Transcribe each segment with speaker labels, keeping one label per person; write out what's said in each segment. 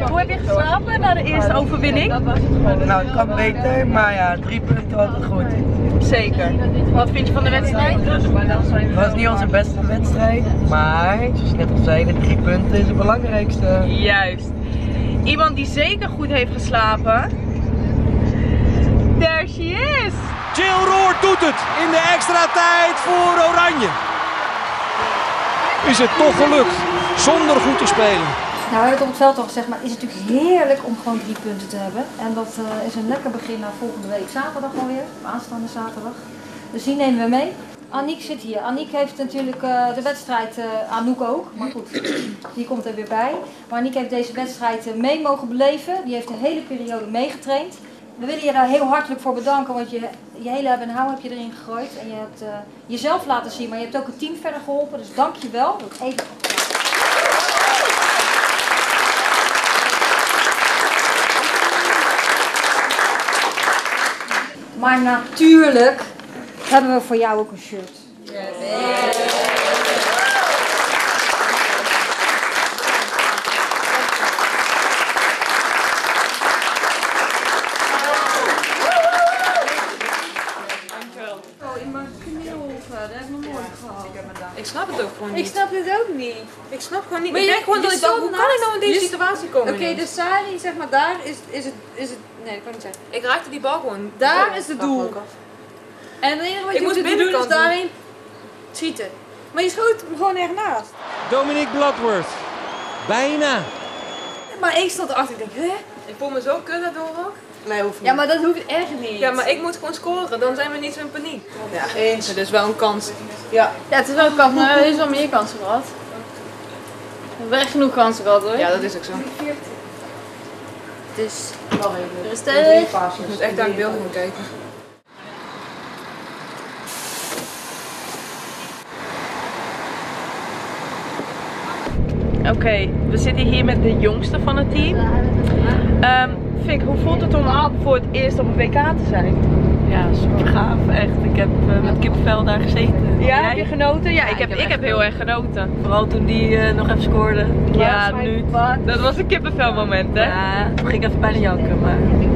Speaker 1: Hoe heb je geslapen na de eerste overwinning?
Speaker 2: Nou, het kan beter, maar ja, 3 punten altijd goed.
Speaker 1: Zeker. Wat vind je van de wedstrijd?
Speaker 2: Het was niet onze beste wedstrijd, maar zoals je net al zei, de 3 punten is het belangrijkste.
Speaker 1: Juist. Iemand die zeker goed heeft geslapen. There she is!
Speaker 3: Jill Roord doet het in de extra tijd voor Oranje. Is het toch gelukt, zonder goed te spelen.
Speaker 4: Nou, we hebben het op het veld al gezegd, maar het is natuurlijk heerlijk om gewoon 3 punten te hebben. En dat is een lekker begin naar volgende week zaterdag alweer, aanstaande zaterdag. Dus die nemen we mee. Aniek zit hier. Aniek heeft natuurlijk de wedstrijd, Anouk ook, maar goed, die komt er weer bij. Maar Aniek heeft deze wedstrijd mee mogen beleven. Die heeft de hele periode meegetraind. We willen je daar heel hartelijk voor bedanken, want je hele hebben en houden heb je erin gegooid. En je hebt jezelf laten zien, maar je hebt ook het team verder geholpen. Dus dank je wel. Even... Maar natuurlijk hebben we voor jou ook een shirt. Yes.
Speaker 5: Ik snap het ook gewoon niet.
Speaker 6: Ik snap het ook niet.
Speaker 5: Ik snap gewoon niet.
Speaker 6: Maar
Speaker 5: ik denk gewoon dat ik dacht, hoe kan ik nou in deze situatie komen?
Speaker 6: Oké, de Sari, zeg maar, daar is het. Nee, dat kan ik niet zeggen.
Speaker 5: Ik raakte die bal gewoon.
Speaker 6: Daar is het doel. En het enige wat je moet doen is daarin schieten. Maar je schoot hem gewoon ernaast.
Speaker 3: Dominique Bloodworth. Bijna.
Speaker 6: Maar ik stond erachter, ik denk, hè?
Speaker 5: Ik voel me zo kut daardoor ook.
Speaker 6: Nee, hoeft niet. Ja, maar dat hoeft echt niet.
Speaker 5: Ja, maar ik moet gewoon scoren, dan zijn we niet zo in paniek. Ja, eens. Het is wel een kans.
Speaker 6: Ja, het is wel een kans, maar we hebben wel meer kansen gehad. We hebben echt genoeg kansen gehad hoor.
Speaker 5: Ja, dat is ook zo.
Speaker 6: Dus, rustig.
Speaker 5: Ik moet echt naar het beeld gaan kijken.
Speaker 1: Oké, we zitten hier met de jongste van het team. Fink, hoe voelt het om voor het eerst op een WK te zijn?
Speaker 7: Ja, super gaaf, echt. Ik heb met kippenvel daar gezeten.
Speaker 1: Ja, heb je genoten? Ja, ik heb heel erg genoten.
Speaker 7: Vooral toen die nog even scoorde.
Speaker 1: Ja, nu. Dat was een kippenvel moment, hè?
Speaker 7: Ja, toen ging ik even bijna janken, maar...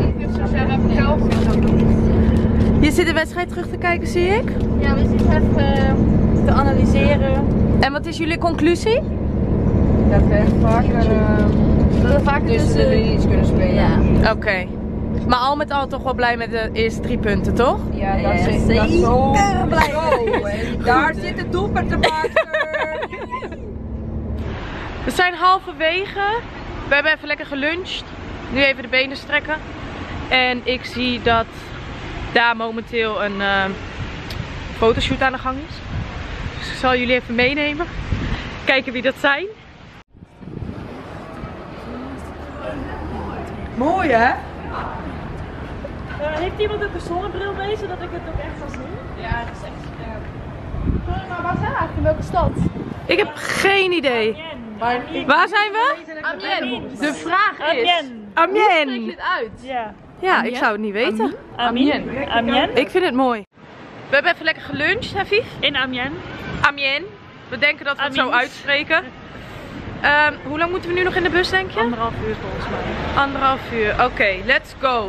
Speaker 1: Je zit de wedstrijd terug te kijken, zie ik?
Speaker 6: Ja, we zitten even te analyseren.
Speaker 1: En wat is jullie conclusie?
Speaker 6: Dat we echt vaker tussen de linies kunnen spelen. Ja.
Speaker 1: Oké. Maar al met al toch wel blij met de eerste 3 punten, toch?
Speaker 6: Ja, dat is zo blij. Daar zit het doelpunt te maken.
Speaker 1: We zijn halverwege. We hebben even lekker geluncht. Nu even de benen strekken. En ik zie dat daar momenteel een fotoshoot aan de gang is. Dus ik zal jullie even meenemen. Kijken wie dat zijn. Mooi hè?
Speaker 7: heeft iemand ook een zonnebril mee, zodat ik het ook echt kan zien?
Speaker 6: Ja, het is echt sterk. Maar waar zijn we eigenlijk? In welke stad?
Speaker 1: Ik heb geen idee. Waar zijn we?
Speaker 6: Amiens.
Speaker 1: De vraag is...
Speaker 6: Hoe
Speaker 1: Amiens.
Speaker 6: spreek je het uit?
Speaker 7: Ja.
Speaker 1: Ja, ik zou het niet weten.
Speaker 7: Amiens. Amiens.
Speaker 1: Ik vind het mooi. We hebben even lekker geluncht, hè Vief?
Speaker 7: In Amiens.
Speaker 1: Amiens. We denken dat we het zo
Speaker 7: Amiens.
Speaker 1: uitspreken. Hoe lang moeten we nu nog in de bus, denk je?
Speaker 7: 1,5 uur volgens mij.
Speaker 1: 1,5 uur. Oké, let's go.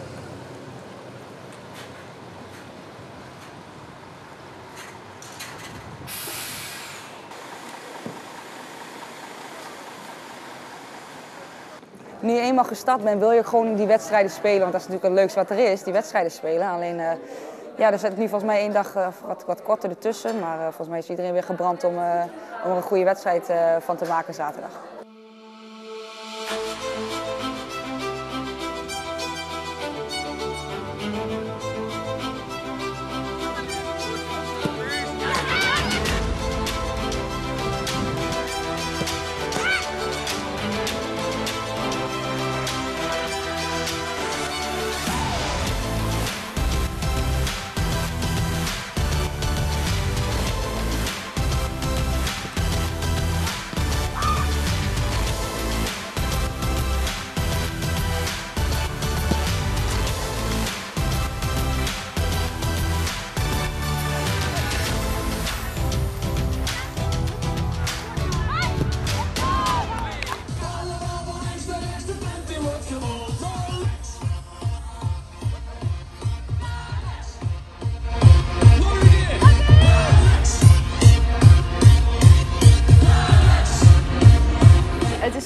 Speaker 8: Nu je eenmaal gestart bent, wil je gewoon die wedstrijden spelen. Want dat is natuurlijk het leukste wat er is, die wedstrijden spelen. Alleen, ja, er zit nu volgens mij 1 dag wat korter ertussen. Maar volgens mij is iedereen weer gebrand om er een goede wedstrijd van te maken zaterdag.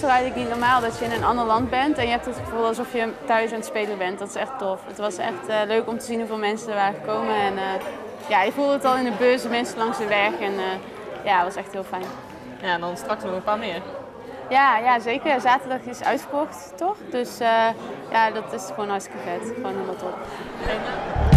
Speaker 9: toch eigenlijk niet normaal dat je in een ander land bent en je hebt het gevoel alsof je thuis aan het spelen bent. Dat is echt tof. Het was echt leuk om te zien hoeveel mensen er waren gekomen. En ja, je voelde het al in de bus, de mensen langs de weg. En ja, het was echt heel fijn.
Speaker 5: Ja, en dan straks nog een paar meer.
Speaker 9: Ja, zeker. Zaterdag is uitverkocht, toch? Dus ja, dat is gewoon hartstikke vet. Gewoon helemaal top.